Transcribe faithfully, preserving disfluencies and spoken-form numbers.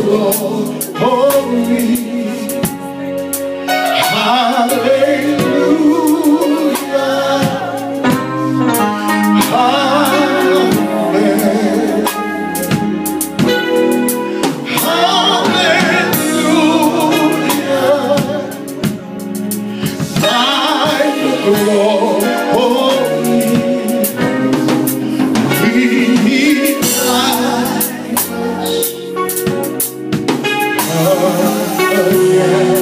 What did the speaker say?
glory. Hallelujah. Amen. Hallelujah. Thy glory. We need light again.